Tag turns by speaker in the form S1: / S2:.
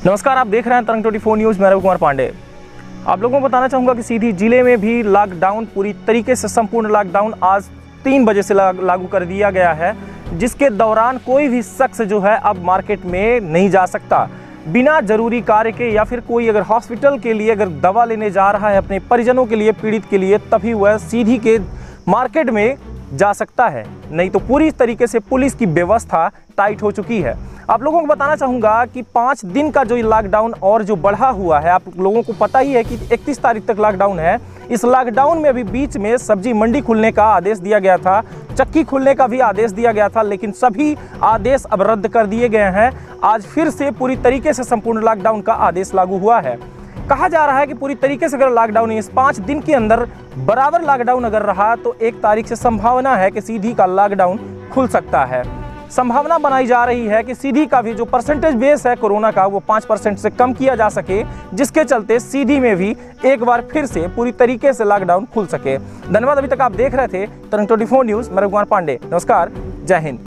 S1: नमस्कार, आप देख रहे हैं तरंग 24 न्यूज़। मैं रवि कुमार पांडे। आप लोगों को बताना चाहूँगा कि सीधी जिले में भी लॉकडाउन पूरी तरीके से संपूर्ण लॉकडाउन आज 3 बजे से लागू कर दिया गया है, जिसके दौरान कोई भी शख्स जो है अब मार्केट में नहीं जा सकता बिना जरूरी कार्य के, या फिर कोई अगर हॉस्पिटल के लिए अगर दवा लेने जा रहा है अपने परिजनों के लिए, पीड़ित के लिए, तभी वह सीधी के मार्केट में जा सकता है, नहीं तो पूरी तरीके से पुलिस की व्यवस्था टाइट हो चुकी है। आप लोगों को बताना चाहूँगा कि 5 दिन का जो लॉकडाउन और जो बढ़ा हुआ है, आप लोगों को पता ही है कि 31 तारीख तक लॉकडाउन है। इस लॉकडाउन में अभी बीच में सब्जी मंडी खुलने का आदेश दिया गया था, चक्की खुलने का भी आदेश दिया गया था, लेकिन सभी आदेश अब रद्द कर दिए गए हैं। आज फिर से पूरी तरीके से संपूर्ण लॉकडाउन का आदेश लागू हुआ है। कहा जा रहा है कि पूरी तरीके से अगर लॉकडाउन इस 5 दिन के अंदर बराबर लॉकडाउन अगर रहा तो 1 तारीख से संभावना है कि सीधी का लॉकडाउन खुल सकता है। संभावना बनाई जा रही है कि सीधी का भी जो परसेंटेज बेस है कोरोना का, वो 5% से कम किया जा सके, जिसके चलते सीधी में भी एक बार फिर से पूरी तरीके से लॉकडाउन खुल सके। धन्यवाद। अभी तक आप देख रहे थे तरंग 24 न्यूज़। मैं रवि कुमार पांडे। नमस्कार, जय हिंद।